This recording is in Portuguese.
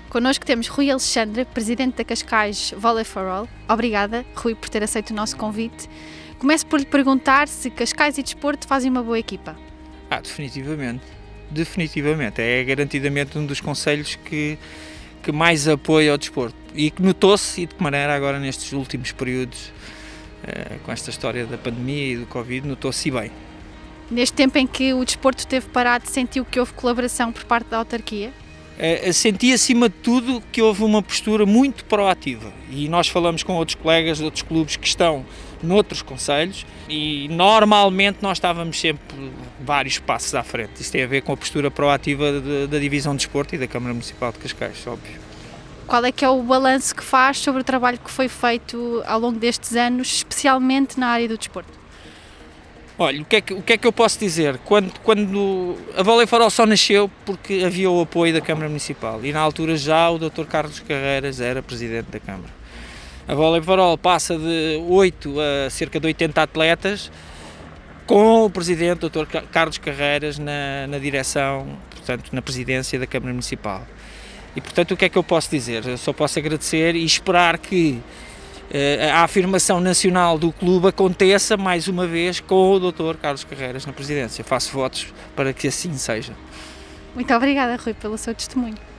Connosco temos Rui Alexandre, presidente da Cascais Volley for All. Obrigada, Rui, por ter aceito o nosso convite. Começo por lhe perguntar se Cascais e Desporto fazem uma boa equipa. Definitivamente. Definitivamente. É garantidamente um dos concelhos que mais apoia ao desporto. E que notou-se, e de que maneira agora nestes últimos períodos, com esta história da pandemia e do Covid, notou-se bem. Neste tempo em que o desporto esteve parado, sentiu que houve colaboração por parte da autarquia? Senti acima de tudo que houve uma postura muito proativa e nós falamos com outros colegas de outros clubes que estão noutros concelhos e normalmente nós estávamos sempre vários passos à frente. Isso tem a ver com a postura proativa da Divisão de Desporto e da Câmara Municipal de Cascais, óbvio. Qual é que é o balanço que faz sobre o trabalho que foi feito ao longo destes anos, especialmente na área do desporto? Olha, o que é que eu posso dizer? Quando a Volley for All só nasceu porque havia o apoio da Câmara Municipal e na altura já o Dr. Carlos Carreiras era Presidente da Câmara. A Volley for All passa de 8 a cerca de 80 atletas com o Presidente Dr. Carlos Carreiras na direção, portanto na Presidência da Câmara Municipal. E portanto o que é que eu posso dizer? Eu só posso agradecer e esperar que a afirmação nacional do clube aconteça mais uma vez com o Dr. Carlos Carreiras na presidência. Faço votos para que assim seja. Muito obrigada, Rui, pelo seu testemunho.